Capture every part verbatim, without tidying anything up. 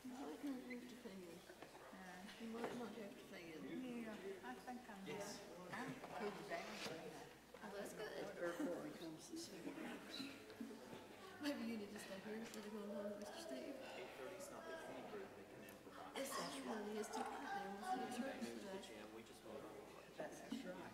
You might not have to feel. Uh, You might not have to feel. yeah, I think I'm Yes. uh, I'm cooled down from that. Oh, that's good. Airport comes to see you. Maybe you need to stay here instead of going home with Mister Steve. eight thirty is not the only route they can improvise. It's honey, it's too hot there. We'll see you church today. Jim, we just moved on. That's right.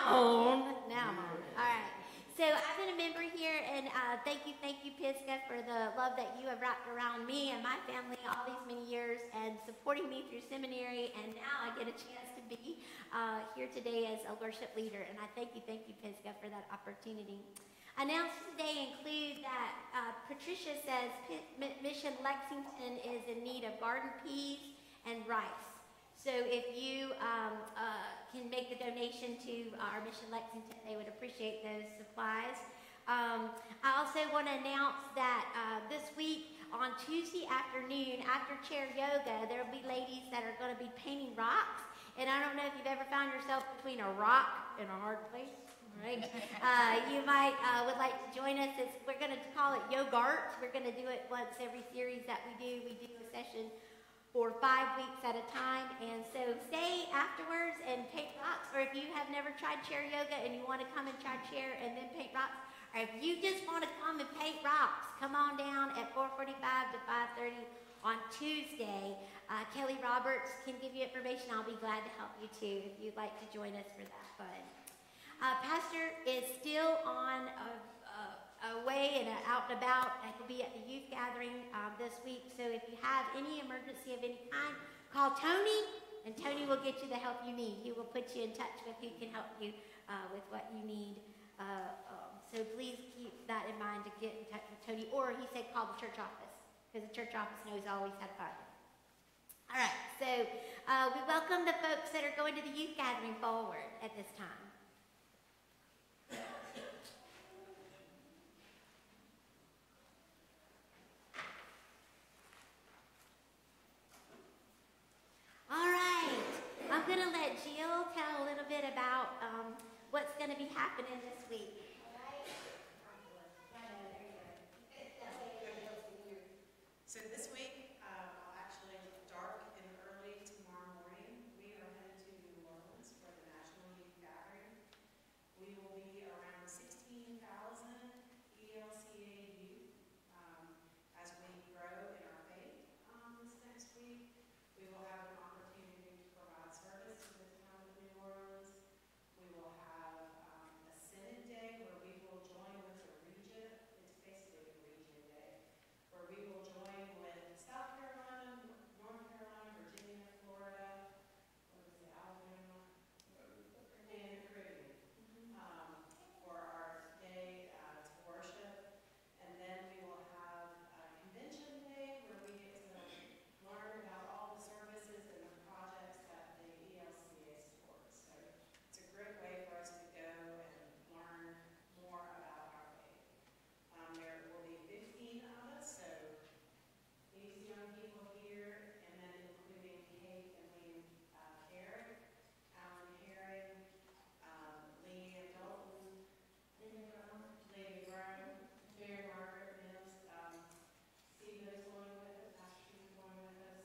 on. Now I'm on. All right. So I've been a member here, and uh, thank you, thank you, Pisgah, for the love that you have wrapped around me and my family all these many years and supporting me through seminary. And now I get a chance to be uh, here today as a worship leader. And I thank you, thank you, Pisgah, for that opportunity. Announcements today include that uh, Patricia says P- Mission Lexington is in need of garden peas and rice. So if you um, uh, can make a donation to our Mission Lexington, they would appreciate those supplies. Um, I also want to announce that uh, this week on Tuesday afternoon, after chair yoga, there will be ladies that are going to be painting rocks. And I don't know if you've ever found yourself between a rock and a hard place. Right? Uh, you might uh, would like to join us. It's, we're going to call it Yogart. We're going to do it once every series that we do. We do a session for five weeks at a time. And so stay afterwards and paint rocks. Or if you have never tried chair yoga and you want to come and try chair and then paint rocks, or if you just want to come and paint rocks, come on down at four forty-five to five thirty on Tuesday. Uh, Kelly Roberts can give you information. I'll be glad to help you too if you'd like to join us for that fun. Uh, Pastor is still on a, a, away and out and about. He'll be at the youth gathering um, this week. So if you have any emergency of any kind, call Tony, and Tony will get you the help you need. He will put you in touch with who can help you uh, with what you need. Uh, um, so please keep that in mind to get in touch with Tony. Or he said call the church office, because the church office knows always how to find him. All right, so uh, we welcome the folks that are going to the youth gathering forward at this time. All right, I'm going to let Jill tell a little bit about um, what's going to be happening this week. So this week, uh, well, actually dark and early tomorrow morning, we are headed to New Orleans for the National Youth Gathering. We will be around sixteen thousand E L C A youth um, as we grow in our faith um, this next week. We will have an opportunity to provide service to the town of New Orleans. We will have um, a Synod Day where we will join with the region. It's basically a region day, where we will join with South Carolina, North Carolina, Virginia, Florida, what is it, Alabama, and the Caribbean, um, for our day uh, to worship. And then we will have a convention day where we get to learn about all the services and the projects that the E L C A supports. So it's a great way for us to go and learn more about our faith. Um, there will be fifteen of us, so these young people here, and then including Kate and Lee uh, Herrick, Alan Herring, um, Lee Dalton, Lady Brown, Mary Margaret Mills, um, Steve is going with us, Pastor Steve's going with us.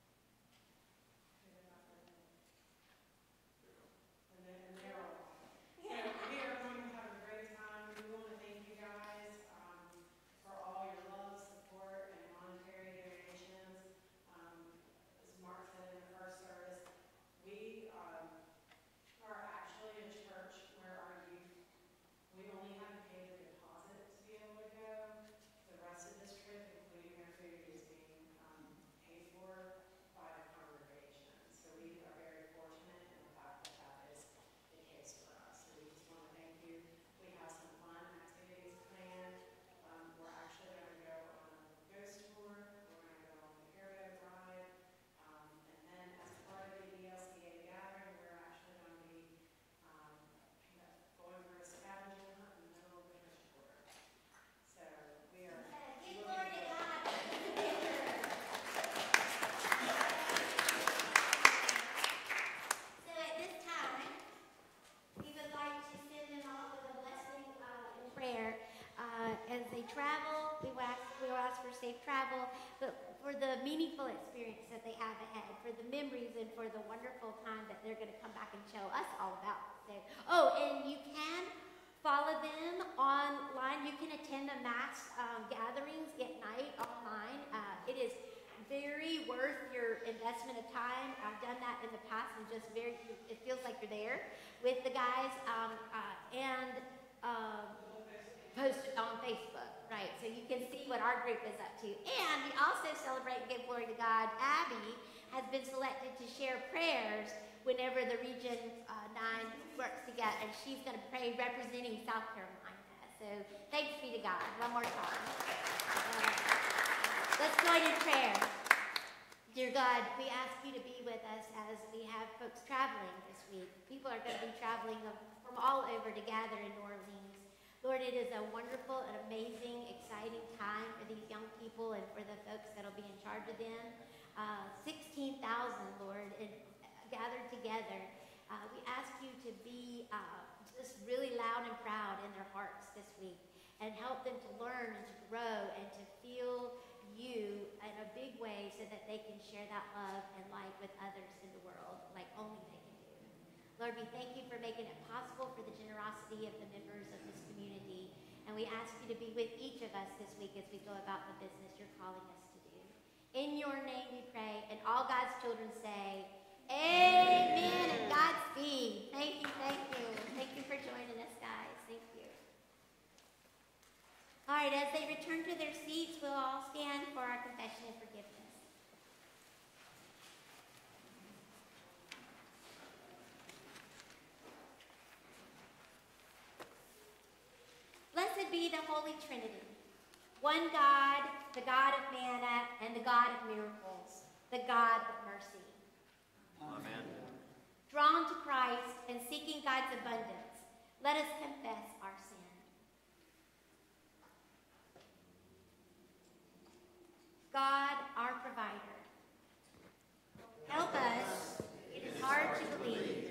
And then, and they're all. So we are going to have a great time. We want to thank you guys um, for all your love, support, and monetary donations. Um, as Mark said in the first service, we um, are actually a church where our youth, we only have to pay the deposit to be able to go. The rest of this trip, including their food, is being um, paid for by the congregation. So we are very fortunate in the fact that that is the case for us. So we just want to thank you. We have some fun activities planned. Um, we're actually going to go on a ghost tour. We're going to go on the airboat ride. Um, and then as part of the E L C A gathering, we're actually going to be um, kind of going for a scavenger hunt in the middle of the fish quarter. So we are Give looking glory to forward- God. So at this time, we would like to send them off with a blessing uh, and prayer. Uh, as they travel, we will, ask, we will ask for safe travel, but for the meaningful experience that they have ahead, for the memories and for the wonderful time that they're going to come back and show us all about. So, oh, and you can follow them online. You can attend the mass um, gatherings at night online. Uh, it is very worth your investment of time. I've done that in the past and just very, it feels like you're there with the guys. Um, uh, and um, post it on Facebook, right? So you can see what our group is up to. And we also celebrate and give glory to God. Abby has been selected to share prayers whenever the Region uh, nine works together. And she's going to pray representing South Carolina. So thanks be to God. One more time. Uh, let's join in prayer. Dear God, we ask you to be with us as we have folks traveling this week. People are going to be traveling from all over to gather in New Orleans. Lord, it is a wonderful and amazing, exciting time for these young people and for the folks that will be in charge of them. Uh, sixteen thousand, Lord, and, uh, gathered together. Uh, we ask you to be uh, just really loud and proud in their hearts this week and help them to learn and to grow and to feel you in a big way so that they can share that love and light with others in the world like only they can do. Lord, we thank you for making it possible for the generosity of the members of this community. And we ask you to be with each of us this week as we go about the business you're calling us to do. In your name we pray, and all God's children say, amen and Godspeed. Thank you, thank you. Thank you for joining us, guys. Thank you. All right, as they return to their seats, we'll all stand for our confession and forgiveness. Blessed be the Holy Trinity, one God, the God of manna and the God of miracles, the God of mercy. Amen. Drawn to Christ and seeking God's abundance, let us confess our sin. God, our provider, help us. It is hard to believe.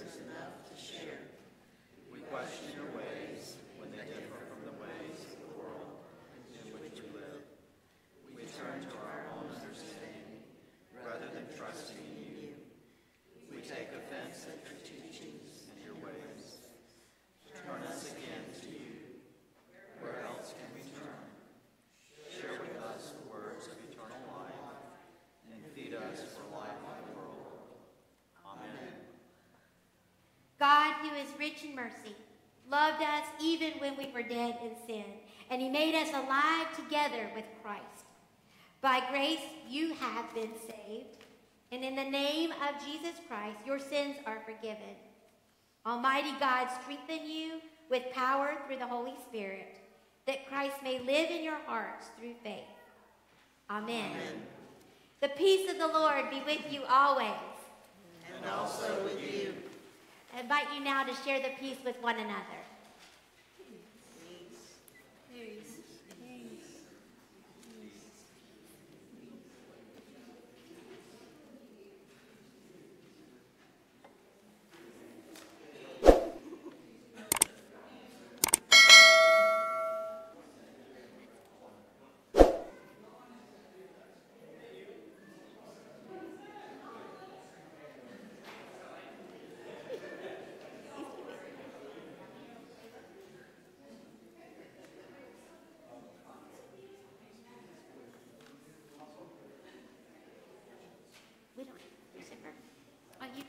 We question your ways when they differ from the ways of the world in which we live. We turn to our own understanding rather than trusting in you. We take offense at your teachings and your ways. Turn us again to you. Where else can we turn? Share with us the words of eternal life and feed us for life in the world. Amen. God, who is rich in mercy, loved us even when we were dead in sin, and he made us alive together with Christ. By grace you have been saved, and in the name of Jesus Christ your sins are forgiven. Almighty God, strengthen you with power through the Holy Spirit, that Christ may live in your hearts through faith. Amen. Amen. The peace of the Lord be with you always. And also with you. I invite you now to share the peace with one another. We don't have to zipper. Oh, you.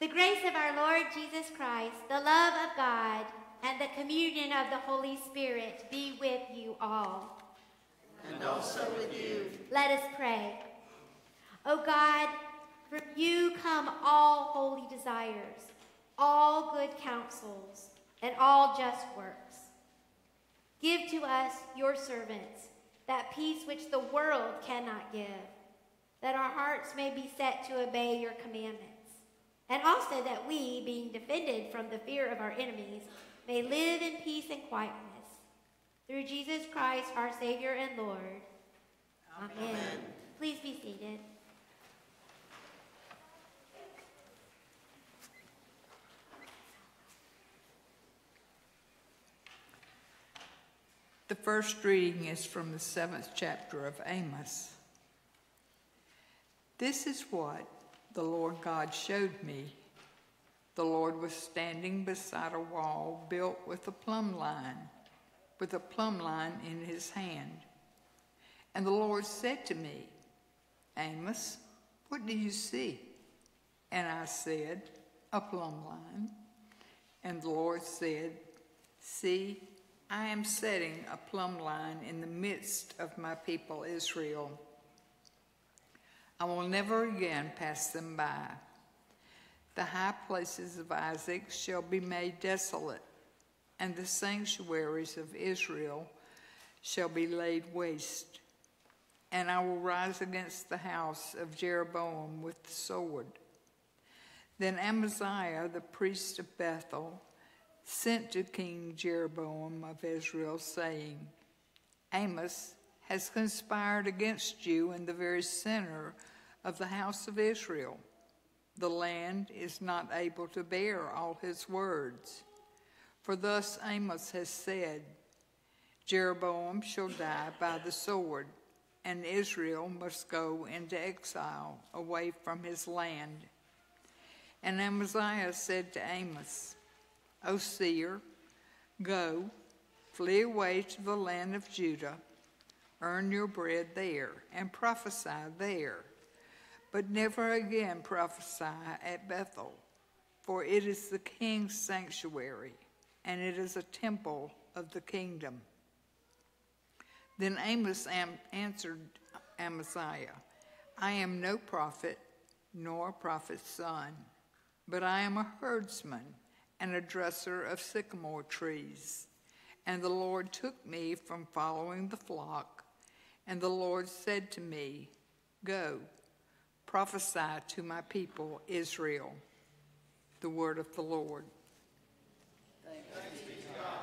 grace of our Lord Jesus Christ, the love of God, and the communion of the Holy Spirit be with you all. And also with you. Let us pray. O God, from you come all holy desires, all good counsels, and all just works. Give to us, your servants, that peace which the world cannot give, that our hearts may be set to obey your commandments, and also that we, being defended from the fear of our enemies, may live in peace and quietness. Through Jesus Christ, our Savior and Lord. Amen. Amen. Please be seated. The first reading is from the seventh chapter of Amos. This is what the Lord God showed me. The Lord was standing beside a wall built with a plumb line, with a plumb line in his hand. And the Lord said to me, Amos, what do you see? And I said, a plumb line. And the Lord said, see, I am setting a plumb line in the midst of my people Israel. I will never again pass them by. The high places of Isaac shall be made desolate, and the sanctuaries of Israel shall be laid waste. And I will rise against the house of Jeroboam with the sword. Then Amaziah, the priest of Bethel, sent to King Jeroboam of Israel, saying, Amos has conspired against you in the very center of the house of Israel. The land is not able to bear all his words. For thus Amos has said, Jeroboam shall die by the sword, and Israel must go into exile away from his land. And Amaziah said to Amos, O seer, go, flee away to the land of Judah, earn your bread there, and prophesy there. But never again prophesy at Bethel, for it is the king's sanctuary, and it is a temple of the kingdom. Then Amos am- answered Amaziah, I am no prophet, nor a prophet's son, but I am a herdsman and a dresser of sycamore trees. And the Lord took me from following the flock, and the Lord said to me, go, prophesy to my people Israel. The word of the Lord. Thanks be to God.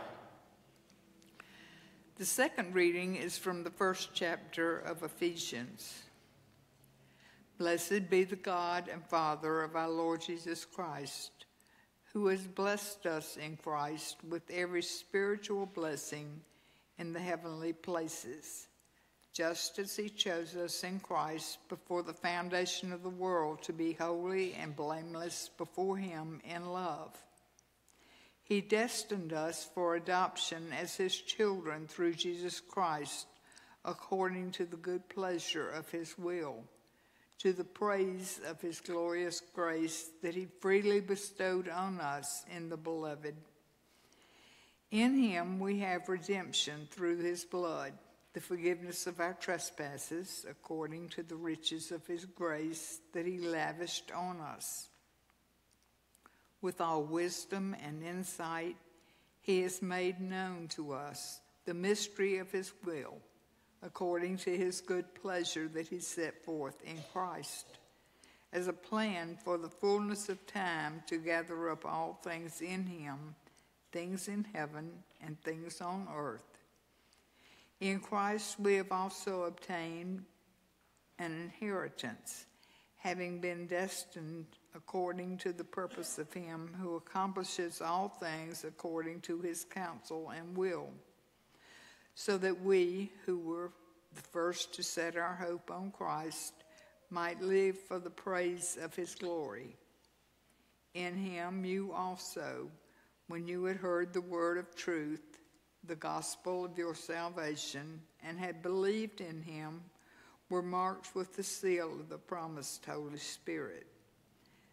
The second reading is from the first chapter of Ephesians. Blessed be the God and Father of our Lord Jesus Christ, who has blessed us in Christ with every spiritual blessing in the heavenly places, just as he chose us in Christ before the foundation of the world to be holy and blameless before him in love. He destined us for adoption as his children through Jesus Christ, according to the good pleasure of his will, to the praise of his glorious grace that he freely bestowed on us in the Beloved. In him we have redemption through his blood, the forgiveness of our trespasses, according to the riches of his grace that he lavished on us. With all wisdom and insight, he has made known to us the mystery of his will, according to his good pleasure that he set forth in Christ, as a plan for the fullness of time to gather up all things in him, things in heaven and things on earth. In Christ we have also obtained an inheritance, having been destined according to the purpose of him who accomplishes all things according to his counsel and will, so that we, who were the first to set our hope on Christ, might live for the praise of his glory. In him you also, when you had heard the word of truth, the gospel of your salvation, and had believed in him, were marked with the seal of the promised Holy Spirit.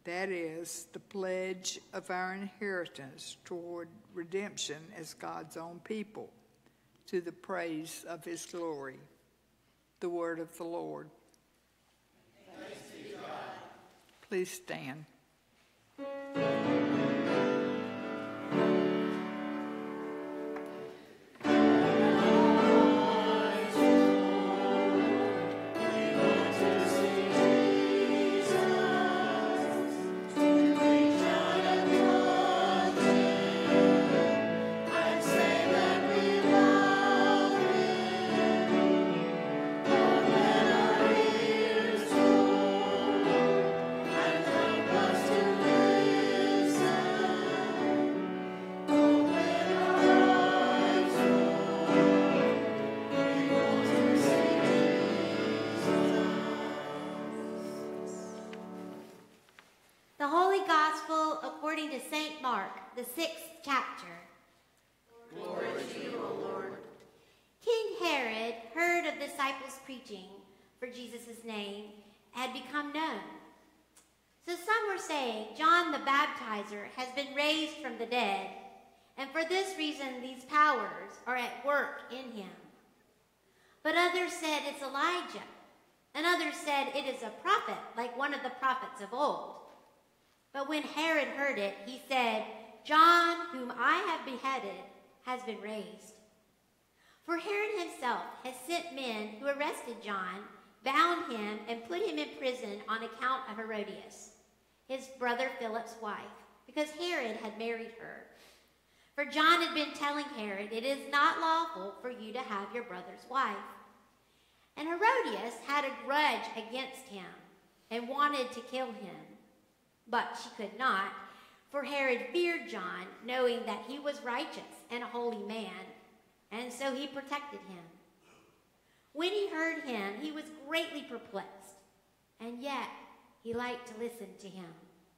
that is, the pledge of our inheritance toward redemption as God's own people, to the praise of his glory. The word of the Lord. Thanks be to God. Please stand. The Holy Gospel according to Saint Mark, the sixth chapter. Glory to you, O Lord. King Herod heard of the disciples preaching for Jesus' name had become known. So some were saying, John the Baptizer has been raised from the dead, and for this reason these powers are at work in him. But others said it's Elijah, and others said it is a prophet, like one of the prophets of old. But when Herod heard it, he said, John, whom I have beheaded, has been raised. For Herod himself has sent men who arrested John, bound him, and put him in prison on account of Herodias, his brother Philip's wife, because Herod had married her. For John had been telling Herod, it is not lawful for you to have your brother's wife. And Herodias had a grudge against him and wanted to kill him. But she could not, for Herod feared John, knowing that he was righteous and a holy man, and so he protected him. When he heard him, he was greatly perplexed, and yet he liked to listen to him.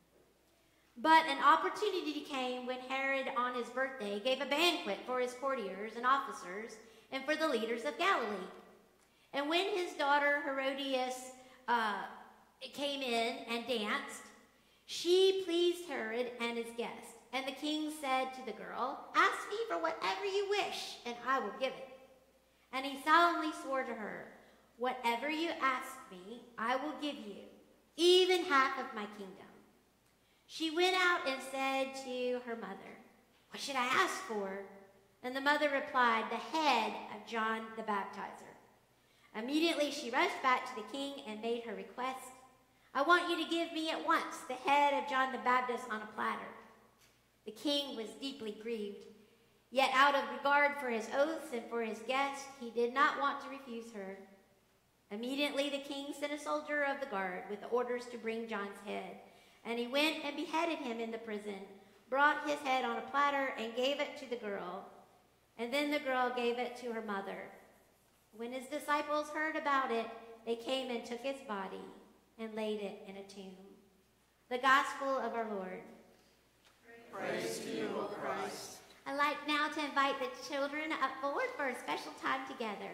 But an opportunity came when Herod, on his birthday, gave a banquet for his courtiers and officers and for the leaders of Galilee. And when his daughter Herodias uh, came in and danced, she pleased Herod and his guests. And the king said to the girl, ask me for whatever you wish, and I will give it. And he solemnly swore to her, whatever you ask me, I will give you, even half of my kingdom. She went out and said to her mother, what should I ask for? And the mother replied, the head of John the Baptizer. Immediately she rushed back to the king and made her request. I want you to give me at once the head of John the Baptist on a platter. The king was deeply grieved, yet out of regard for his oaths and for his guests, he did not want to refuse her. Immediately the king sent a soldier of the guard with orders to bring John's head, and he went and beheaded him in the prison, brought his head on a platter, and gave it to the girl. And then the girl gave it to her mother. When his disciples heard about it, they came and took his body and laid it in a tomb. The Gospel of our Lord. Praise to you, O Christ. I'd like now to invite the children up forward for a special time together.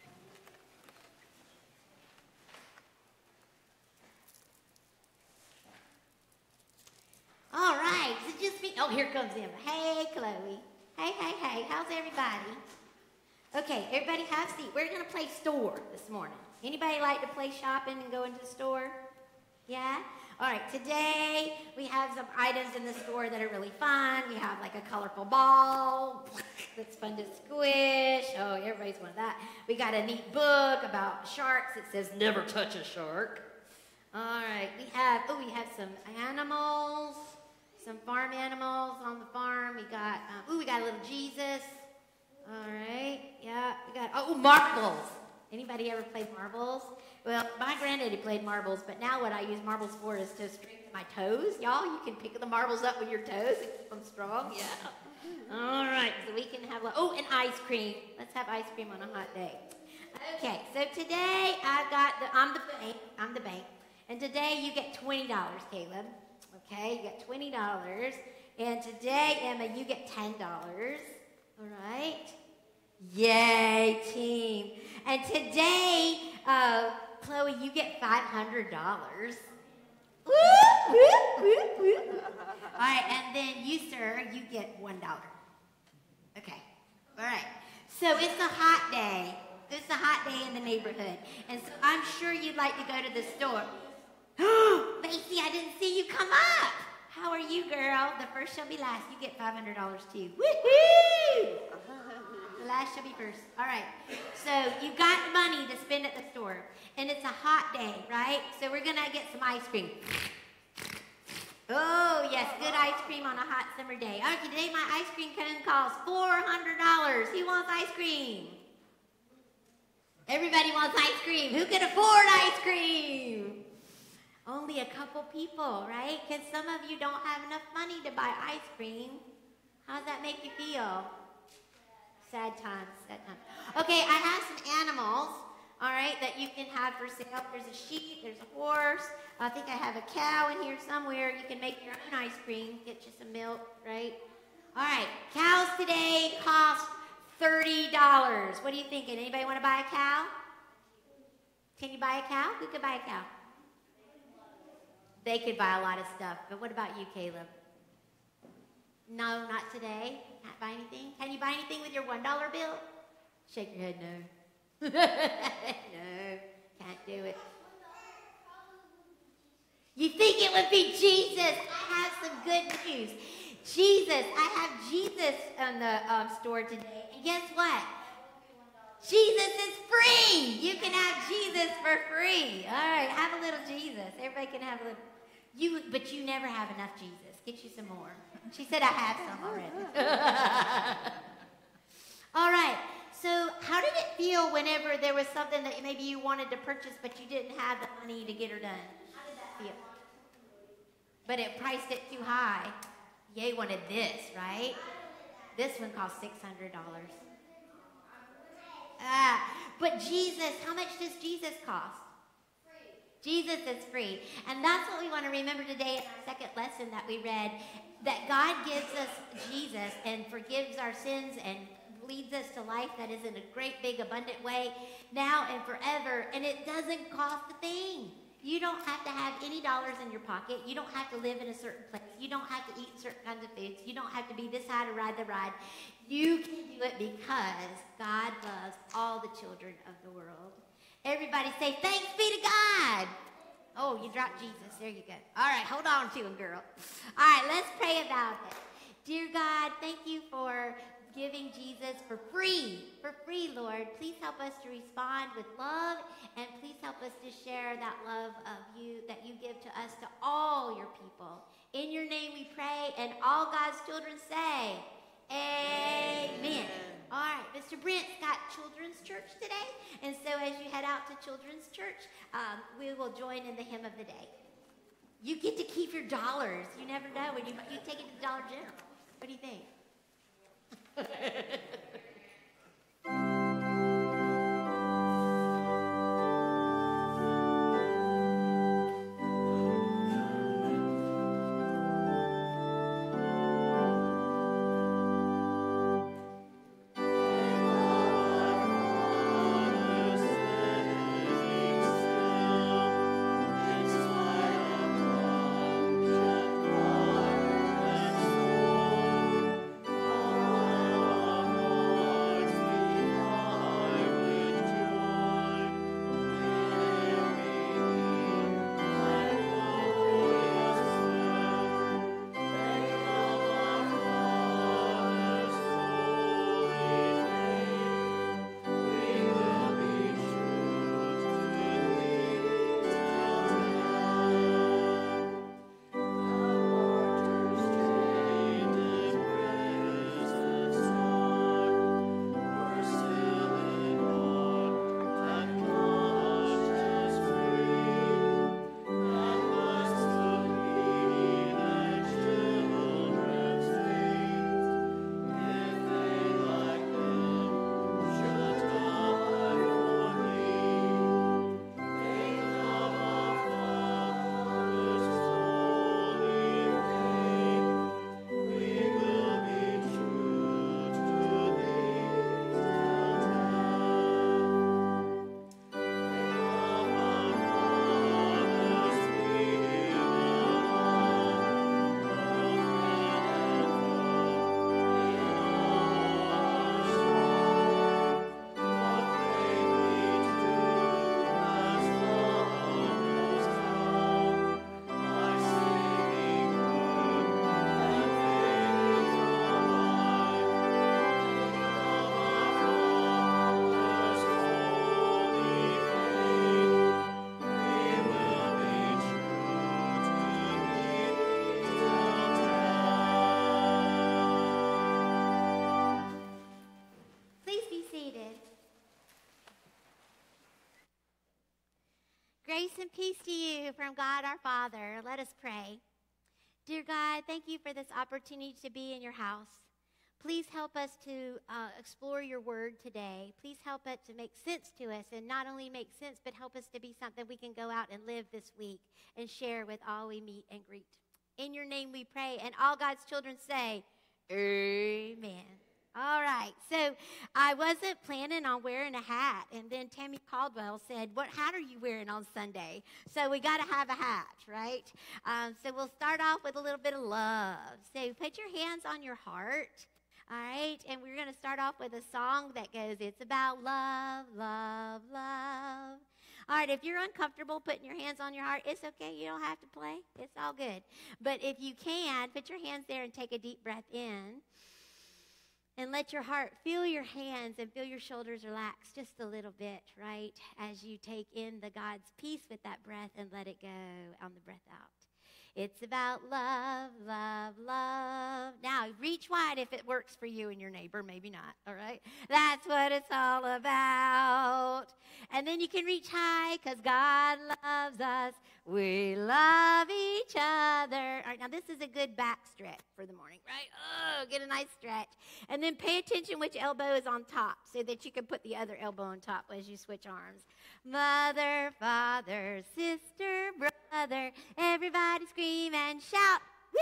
All right, is it just me? Oh, here comes Emma. Hey, Chloe. Hey, hey, hey, how's everybody? Okay, everybody have a seat. We're going to play store this morning. Anybody like to play shopping and go into the store? Yeah? All right, today we have some items in the store that are really fun. We have like a colorful ball that's fun to squish. Oh, everybody's wanted that. We got a neat book about sharks. It says never touch a shark. All right, we have, oh, we have some animals, some farm animals on the farm. We got, um, oh, we got a little Jesus. All right, yeah, we got, oh, marbles. Anybody ever played marbles? Well, my granddaddy played marbles, but now what I use marbles for is to strengthen my toes. Y'all, you can pick the marbles up with your toes and keep them strong. Yeah. All right, so we can have, oh, and ice cream. Let's have ice cream on a hot day. Okay, so today I've got the, I'm the bank, I'm the bank, and today you get twenty dollars, Caleb. Okay, you get twenty dollars, and today, Emma, you get ten dollars. All right. Yay, team. And today, uh, Chloe, you get five hundred dollars. Woo, woo, All right, and then you, sir, you get one dollar. Okay. All right. So it's a hot day. It's a hot day in the neighborhood. And so I'm sure you'd like to go to the store. Lacey, I didn't see you come up. How are you, girl? The first shall be last. You get five hundred dollars too. Woohoo! The last shall be first. All right. So you got money to spend at the store. And it's a hot day, right? So we're going to get some ice cream. Oh, yes, good ice cream on a hot summer day. Okay, today my ice cream cone costs four hundred dollars. Who wants ice cream? Everybody wants ice cream. Who can afford ice cream? Only a couple people, right? Because some of you don't have enough money to buy ice cream. How does that make you feel? Sad times, sad times. Okay, I have some animals, all right, that you can have for sale. There's a sheep, there's a horse. I think I have a cow in here somewhere. You can make your own ice cream, get you some milk, right? All right, cows today cost thirty dollars. What are you thinking? Anybody want to buy a cow? Can you buy a cow? Who could buy a cow? They could buy a lot of stuff, but what about you, Caleb? No, not today. Can't buy anything? Can you buy anything with your one dollar bill? Shake your head, no. No, can't do it. You think it would be Jesus? I have some good news. Jesus, I have Jesus in the um, store today. And guess what? Jesus is free. You can have Jesus for free. All right, have a little Jesus. Everybody can have a little. You, but you never have enough Jesus. Get you some more. She said I have some already. All right. So how did it feel whenever there was something that maybe you wanted to purchase, but you didn't have the money to get her done? How did that feel? But it priced it too high. Ye wanted this, right? This one cost six hundred dollars. Ah, but Jesus, how much does Jesus cost? Jesus is free. And that's what we want to remember today in our second lesson that we read, that God gives us Jesus and forgives our sins and leads us to life that is in a great, big, abundant way now and forever. And it doesn't cost a thing. You don't have to have any dollars in your pocket. You don't have to live in a certain place. You don't have to eat certain kinds of foods. You don't have to be this high to ride the ride. You can do it because God loves all the children of the world. Everybody say, thanks be to God. Oh, you dropped Jesus. There you go. All right, hold on to him, girl. All right, let's pray about it. Dear God, thank you for giving Jesus for free, for free, Lord. Please help us to respond with love, and please help us to share that love of you that you give to us, to all your people. In your name we pray, and all God's children say, amen. Amen. All right, Mister Brent's got children's church today, and so as you head out to children's church, um, we will join in the hymn of the day. You get to keep your dollars. You never know when you you take it to Dollar General. What do you think? Grace and peace to you from God our Father. Let us pray. Dear God, thank you for this opportunity to be in your house. Please help us to uh, explore your word today. Please help it to make sense to us, and not only make sense, but help us to be something we can go out and live this week and share with all we meet and greet. In your name we pray, and all God's children say, amen. All right, so I wasn't planning on wearing a hat, and then Tammy Caldwell said, what hat are you wearing on Sunday? So we got to have a hat, right? Um, so we'll start off with a little bit of love. So put your hands on your heart, all right? And we're going to start off with a song that goes, it's about love, love, love. All right, if you're uncomfortable putting your hands on your heart, it's okay. You don't have to play. It's all good. But if you can, put your hands there and take a deep breath in. And let your heart feel your hands and feel your shoulders relax just a little bit, right? As you take in the God's peace with that breath and let it go on the breath out. It's about love, love, love. Now, reach wide if it works for you and your neighbor. Maybe not, all right? That's what it's all about. And then you can reach high because God loves us. We love each other. All right, now this is a good back stretch for the morning, right? Oh, get a nice stretch. And then pay attention which elbow is on top so that you can put the other elbow on top as you switch arms. Mother, father, sister, brother, everybody scream and shout.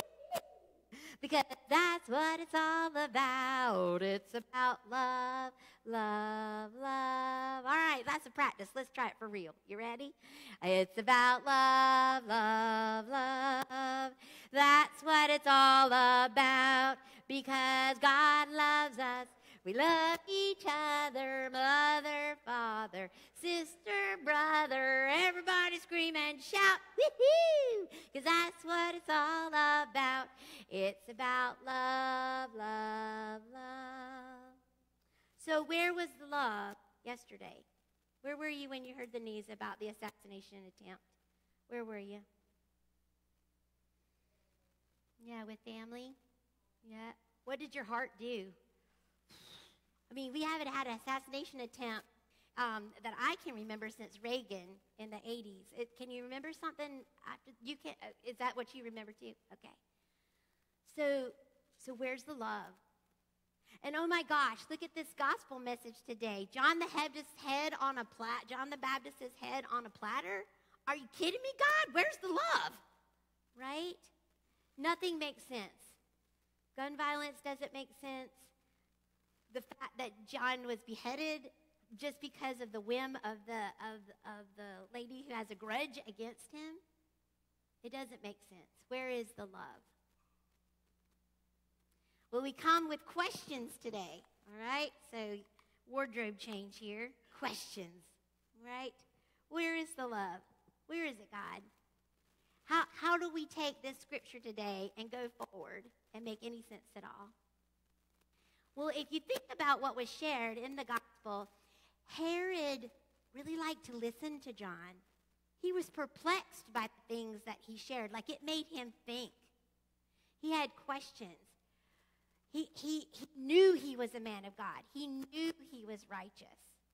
Because that's what it's all about. It's about love, love, love. All right, that's a practice. Let's try it for real. You ready? It's about love, love, love. That's what it's all about. Because God loves us. We love each other, mother, father, sister, brother. Everybody scream and shout, woo-hoo! Because that's what it's all about. It's about love, love, love. So where was the love yesterday? Where were you when you heard the news about the assassination attempt? Where were you? Yeah, with family? Yeah. What did your heart do? I mean, we haven't had an assassination attempt um, that I can remember since Reagan in the eighties. It, can you remember something after you can? Uh, is that what you remember too? Okay. So, so where's the love? And oh my gosh, look at this gospel message today. John the Baptist's head on a plat. John the Baptist's head on a platter. Are you kidding me, God? Where's the love? Right? Nothing makes sense. Gun violence doesn't make sense. The fact that John was beheaded just because of the whim of the of, of the lady who has a grudge against him, it doesn't make sense. Where is the love? Well, we come with questions today, all right? So wardrobe change here. Questions, right? Where is the love? Where is it, God? How, how do we take this scripture today and go forward and make any sense at all? Well, if you think about what was shared in the gospel, Herod really liked to listen to John. He was perplexed by the things that he shared. Like, it made him think. He had questions. He, he, he knew he was a man of God. He knew he was righteous.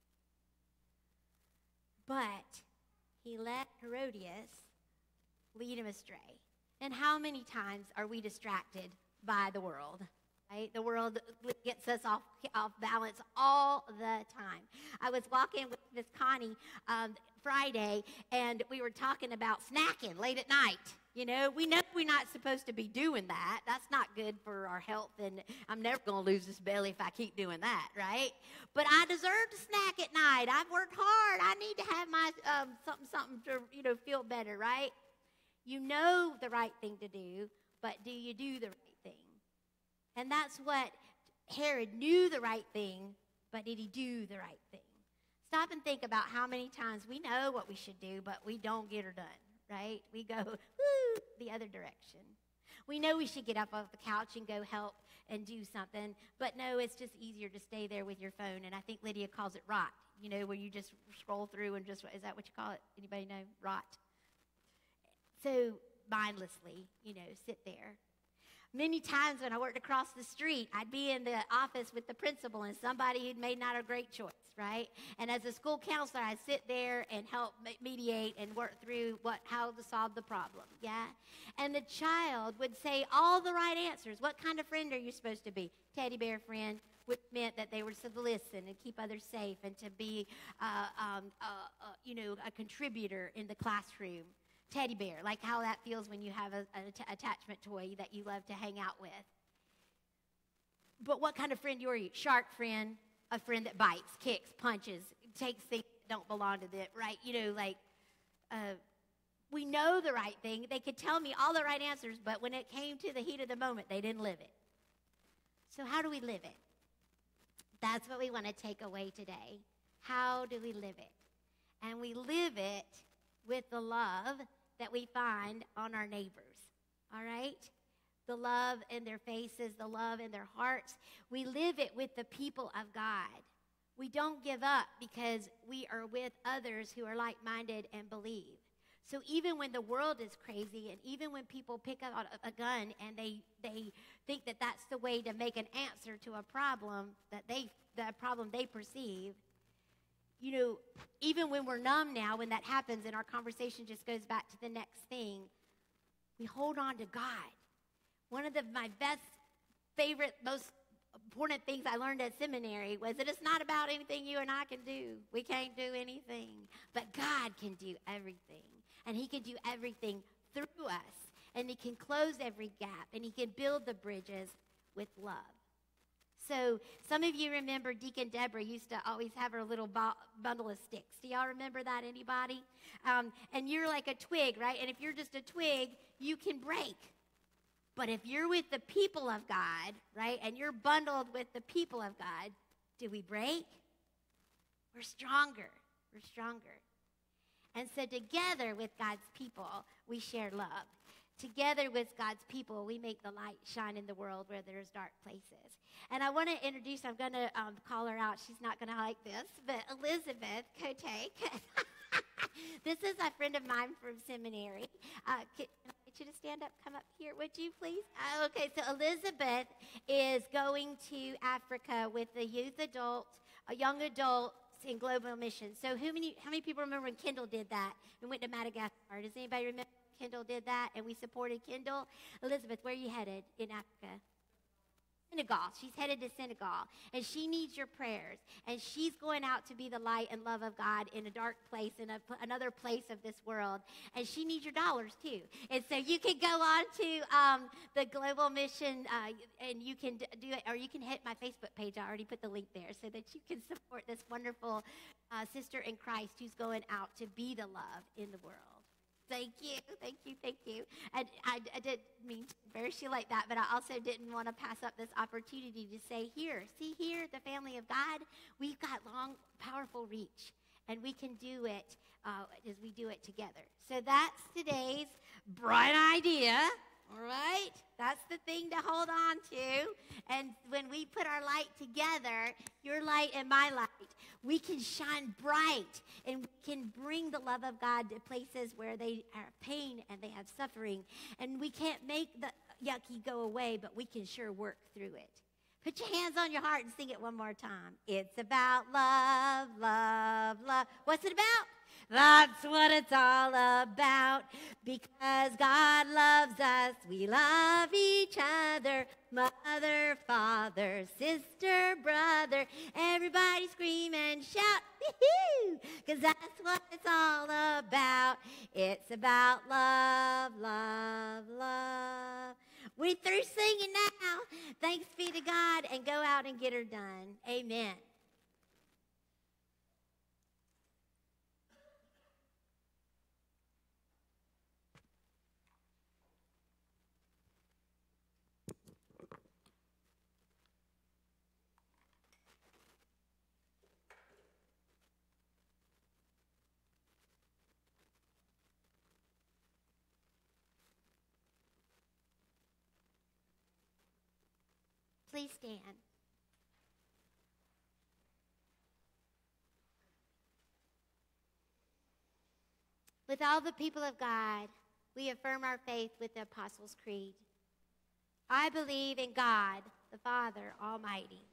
But he let Herodias lead him astray. And how many times are we distracted by the world? Right? The world gets us off, off balance all the time. I was walking with Miss Connie um, Friday, and we were talking about snacking late at night. You know, we know we're not supposed to be doing that. That's not good for our health, and I'm never going to lose this belly if I keep doing that, right? But I deserve to snack at night. I've worked hard. I need to have my um, something, something to, you know, feel better, right? You know the right thing to do, but do you do the right thing? And that's what Herod knew the right thing, but did he do the right thing? Stop and think about how many times we know what we should do, but we don't get her done, right? We go, woo, the other direction. We know we should get up off the couch and go help and do something, but no, it's just easier to stay there with your phone. And I think Lydia calls it rot, you know, where you just scroll through and just, is that what you call it? Anybody know? Rot. So mindlessly, you know, sit there. Many times when I worked across the street, I'd be in the office with the principal and somebody who'd made not a great choice, right? And as a school counselor, I'd sit there and help mediate and work through what how to solve the problem, yeah? And the child would say all the right answers. What kind of friend are you supposed to be? Teddy bear friend, which meant that they were to listen and keep others safe and to be, uh, um, uh, uh, you know, a contributor in the classroom. Teddy bear, like how that feels when you have a, an att- attachment toy that you love to hang out with. But what kind of friend are you? Shark friend, a friend that bites, kicks, punches, takes things that don't belong to them, right? You know, like, uh, we know the right thing. They could tell me all the right answers, but when it came to the heat of the moment, they didn't live it. So how do we live it? That's what we want to take away today. How do we live it? And we live it with the love that we find on our neighbors, all right? The love in their faces, the love in their hearts. We live it with the people of God. We don't give up because we are with others who are like-minded and believe. So even when the world is crazy and even when people pick up a, a gun and they, they think that that's the way to make an answer to a problem that they, the problem they perceive, you know, even when we're numb now, when that happens and our conversation just goes back to the next thing, we hold on to God. One of the, my best, favorite, most important things I learned at seminary was that it's not about anything you and I can do. We can't do anything. But God can do everything. And he can do everything through us. And he can close every gap. And he can build the bridges with love. So some of you remember Deacon Deborah used to always have her little bo- bundle of sticks. Do y'all remember that, anybody? Um, and you're like a twig, right? And if you're just a twig, you can break. But if you're with the people of God, right, and you're bundled with the people of God, do we break? We're stronger. We're stronger. And so together with God's people, we share love. Together with God's people, we make the light shine in the world where there's dark places. And I want to introduce, I'm going to um, call her out. She's not going to like this, but Elizabeth Kotek. This is a friend of mine from seminary. Uh, can I get you to stand up, come up here, would you please? Uh, okay, so Elizabeth is going to Africa with the youth adult, a young adult, in global mission. So who many, how many people remember when Kendall did that and went to Madagascar? Does anybody remember? Kendall did that, and we supported Kendall. Elizabeth, where are you headed in Africa? Senegal. She's headed to Senegal, and she needs your prayers. And she's going out to be the light and love of God in a dark place, in a, another place of this world. And she needs your dollars, too. And so you can go on to um, the Global Mission, uh, and you can do it, or you can hit my Facebook page. I already put the link there so that you can support this wonderful uh, sister in Christ who's going out to be the love in the world. Thank you, thank you, thank you. And I, I didn't mean to embarrass you like that, but I also didn't want to pass up this opportunity to say, here, see here, the family of God, we've got long, powerful reach, and we can do it uh, as we do it together. So that's today's bright idea, all right? That's the thing to hold on to. And when we put our light together, your light and my light, we can shine bright, and we can bring the love of God to places where they have pain and they have suffering. And we can't make the yucky go away, but we can sure work through it. Put your hands on your heart and sing it one more time. It's about love, love, love. What's it about? That's what it's all about. Because God loves us, we love each other. Mother, father, sister, brother. Everybody scream and shout. Woo-hoo! Because that's what it's all about. It's about love, love, love. We're through singing now. Thanks be to God, and go out and get her done. Amen. Please stand. With all the people of God, we affirm our faith with the Apostles' Creed. I believe in God, the Father Almighty.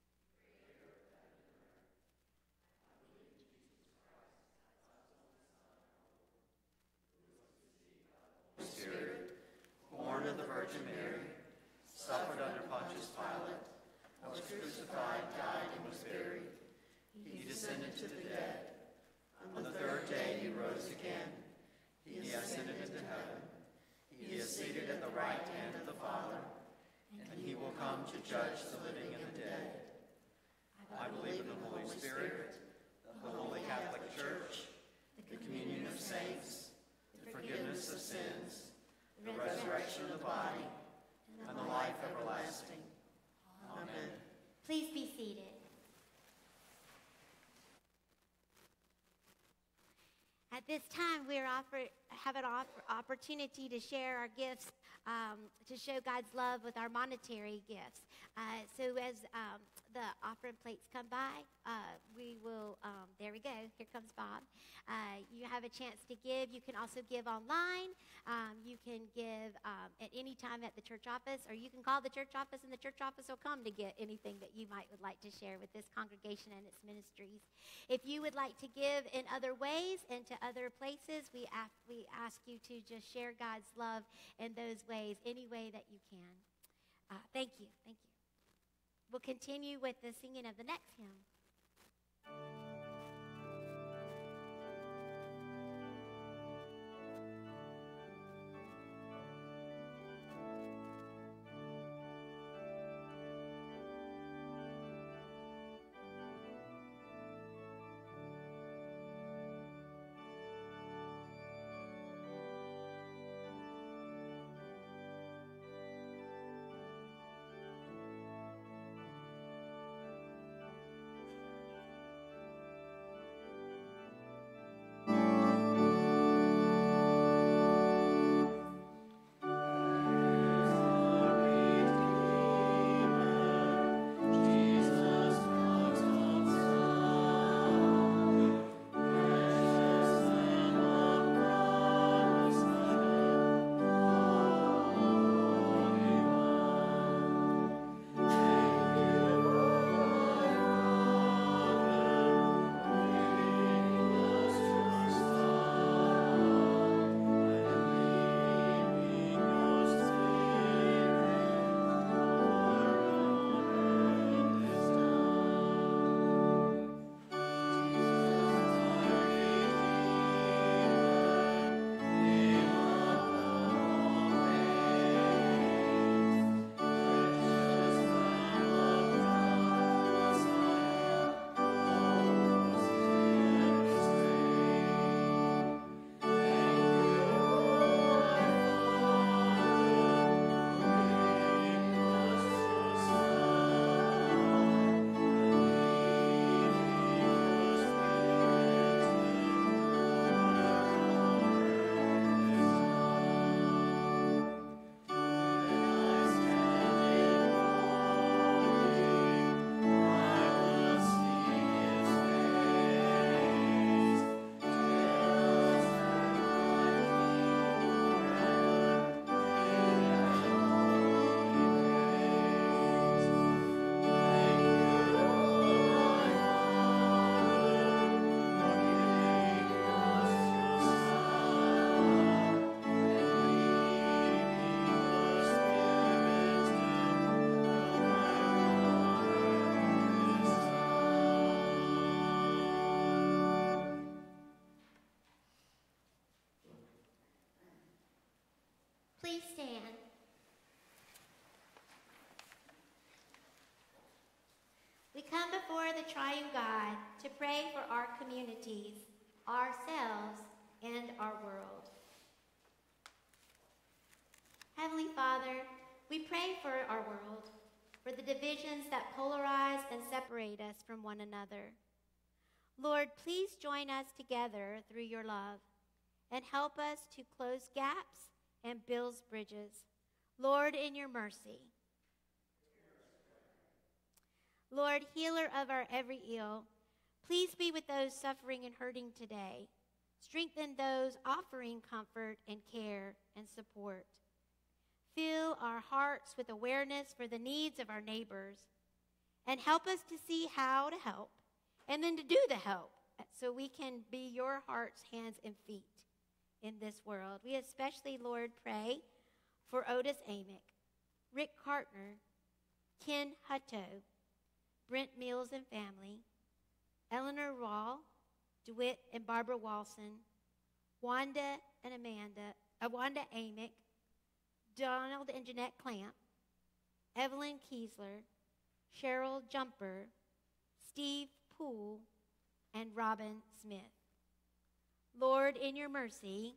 Spirit, born of the Virgin Mary, suffered under Pontius Pilate, was crucified, died, and was buried. He descended to the dead. On the third day he rose again. He ascended into heaven. He is seated at the right hand of the Father, and he will come to judge the living and the dead. I believe in the Holy Spirit, the Holy Catholic Church, the communion of saints, the forgiveness of sins, the resurrection of the body, and the life everlasting. Amen. Please be seated. At this time, we offer, have an offer, opportunity to share our gifts, um, to show God's love with our monetary gifts. Uh, so as um, the offering plates come by, uh, we will, um, there we go, here comes Bob. Uh, you have a chance to give. You can also give online. Um, you can give um, at any time at the church office, or you can call the church office, and the church office will come to get anything that you might would like to share with this congregation and its ministries. If you would like to give in other ways and to other places, we ask, we ask you to just share God's love in those ways, any way that you can. Uh, thank you. Thank you. We'll continue with the singing of the next hymn. Please stand. We come before the triune God to pray for our communities, ourselves, and our world. Heavenly Father, we pray for our world, for the divisions that polarize and separate us from one another. Lord, please join us together through your love and help us to close gaps and build bridges. Lord, in your mercy. Lord, healer of our every ill, please be with those suffering and hurting today. Strengthen those offering comfort and care and support. Fill our hearts with awareness for the needs of our neighbors, and help us to see how to help and then to do the help so we can be your hearts, hands, and feet in this world. We especially, Lord, pray for Otis Amick, Rick Cartner, Ken Hutto, Brent Mills and family, Eleanor Rawl, DeWitt and Barbara Walson, Wanda and Amanda, uh, Wanda Amick, Donald and Jeanette Clamp, Evelyn Kiesler, Cheryl Jumper, Steve Poole, and Robin Smith. Lord, in your mercy,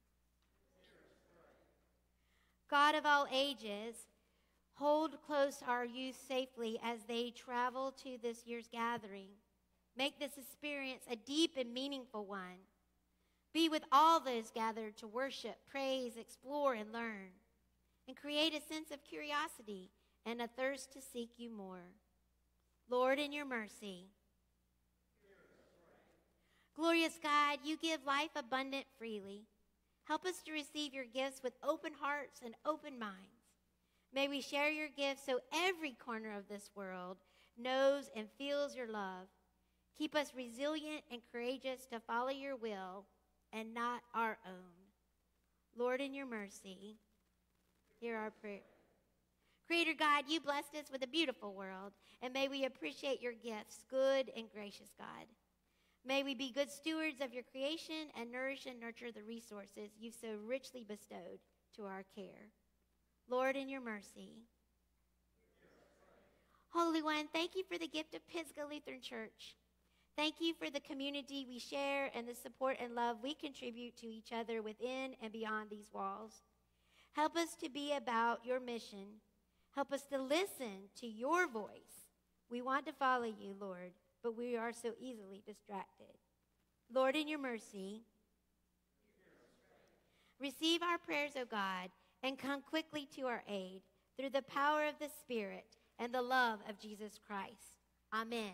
God of all ages, hold close our youth safely as they travel to this year's gathering. Make this experience a deep and meaningful one. Be with all those gathered to worship, praise, explore, and learn, and create a sense of curiosity and a thirst to seek you more. Lord, in your mercy. Glorious God, you give life abundant freely. Help us to receive your gifts with open hearts and open minds. May we share your gifts so every corner of this world knows and feels your love. Keep us resilient and courageous to follow your will and not our own. Lord, in your mercy, hear our prayer. Creator God, you blessed us with a beautiful world, and may we appreciate your gifts, good and gracious God. May we be good stewards of your creation and nourish and nurture the resources you've so richly bestowed to our care. Lord, in your mercy. Holy One, thank you for the gift of Pisgah Lutheran Church. Thank you for the community we share and the support and love we contribute to each other within and beyond these walls. Help us to be about your mission. Help us to listen to your voice. We want to follow you, Lord, but we are so easily distracted. Lord, in your mercy, receive our prayers, O God, and come quickly to our aid through the power of the Spirit and the love of Jesus Christ. Amen.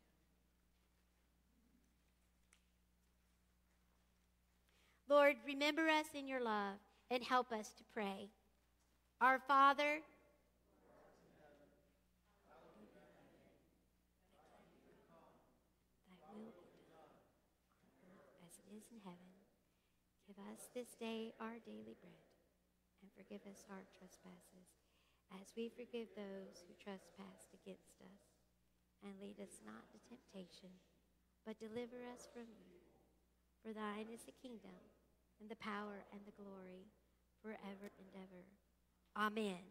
Lord, remember us in your love and help us to pray. Our Father, thy will be done on earth as it is in heaven. Give us this day our daily bread, and forgive us our trespasses, as we forgive those who trespass against us. And lead us not into temptation, but deliver us from evil. For thine is the kingdom, and the power, and the glory, forever and ever. Amen.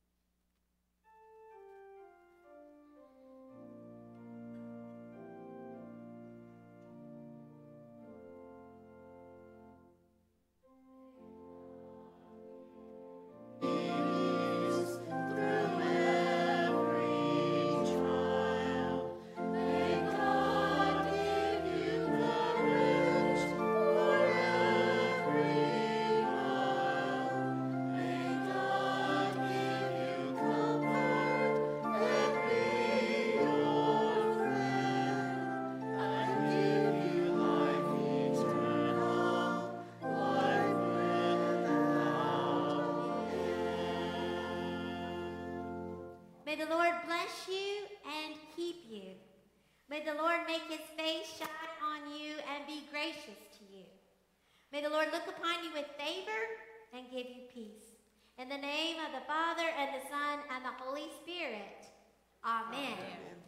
May the Lord bless you and keep you. May the Lord make his face shine on you and be gracious to you. May the Lord look upon you with favor and give you peace. In the name of the Father, and the Son, and the Holy Spirit. Amen. Amen.